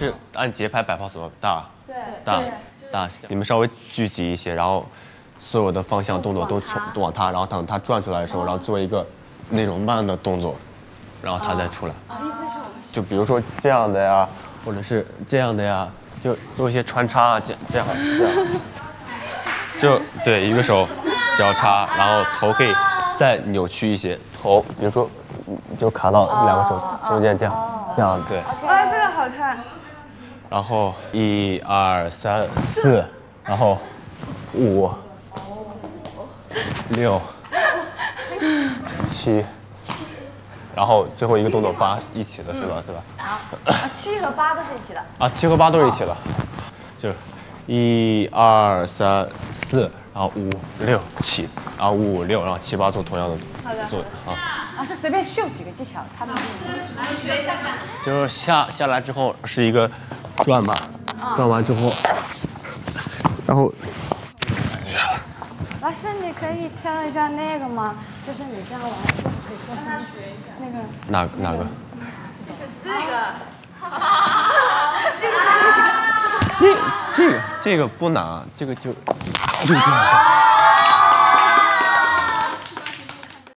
是按节拍摆 pose 吗？大， 对， 大，你们稍微聚集一些，然后所有的方向动作都往他，然后等他转出来的时候，然后做一个那种慢的动作，然后他再出来。就比如说这样的呀，或者是这样的呀，就做一些穿插啊，这样，就对，一个手交叉，然后头可以再扭曲一些，头比如说就卡到两个手中间这样对。 哇，这个好看。 然后1、2、3、4，然后5、6、7，然后最后一个动作8一起的是吧？对吧？ 啊，7和8都是一起的。 啊，7和8都是一起的，就是1、2、3、4，然后5、6、7，然后5、6，然后7、8做同样的做啊。 啊，是随便秀几个技巧，他们来学一下看。 就是下来之后是一个转吧，转完之后，然后。 老师，你可以跳一下那个吗？就是你这样玩，可以做上那个。 哪个？ 是这个。 这个不难，这个就这样。